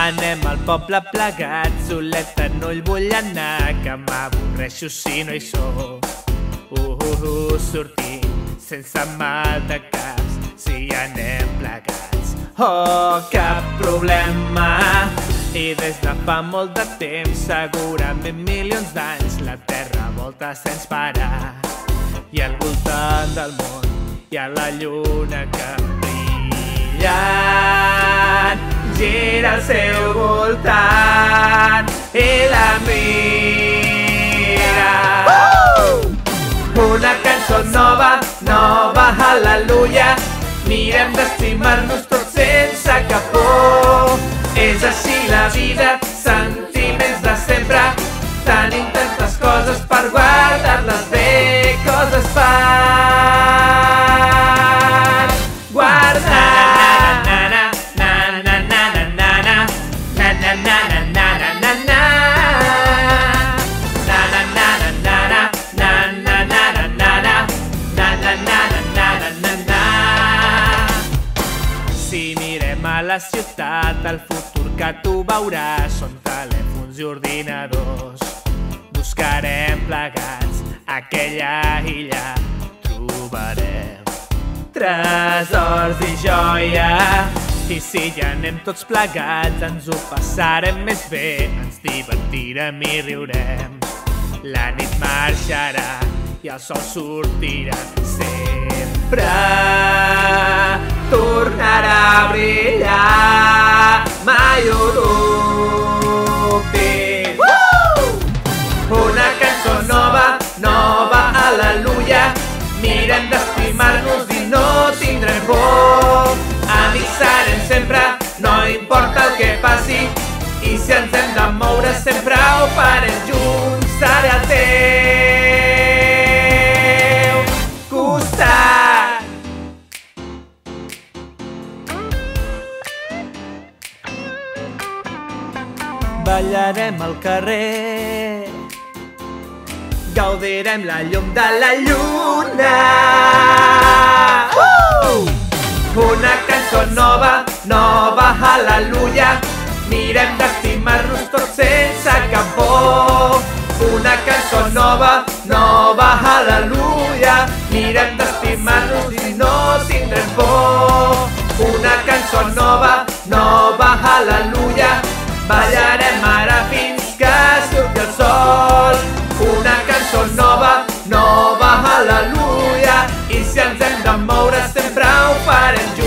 Anem al poble plegats, Oleta no hi vull anar, que m'avorreixo si no hi sóc. Sortim sense mal de caps, si anem plegats. Oh, cap problema! I des de fa molt de temps, segurament milions d'anys, la Terra volta sense parar. I al voltant del món hi ha la lluna que brillant gira al seu voltant i la mira. Una cançó nova, nova, al·leluia. Mirem d'estimar-nos tots sense cap por. És així la vida, sentiments de sempre. Tenim tantes coses per guardar-les bé, coses per guardar. Si mirem a la ciutat, el futur que tu veuràs són telèfons i ordinadors. Buscarem plegats aquella illa, trobarem tresors i joia. I si ja anem tots plegats, ens ho passarem més bé, ens divertirem i riurem. La nit marxarà i el sol sortirà sempre. Tornarà a brillar, mai ho dubtis. Una cançó nova, nova, al·leluia. Mirem d'estimar-nos i no tindrem por. Amics serem sempre, no importa el que passi. I si ens hem de moure sempre ho farem junts. Seré al teu costat. Ballarem al carrer, gaudirem la llum de la lluna. Una cançó nova, nova, al·leluia. Mirem d'estimar-nos tots sense cap por. Una cançó nova, nova, al·leluia. Mirem d'estimar-nos i no tindrem por. Una cançó nova, nova, al·leluia. Ballarem ara fins que surti el sol. Una cançó nova, nova, al·leluia. I si ens hem de moure sempre ho farem junts.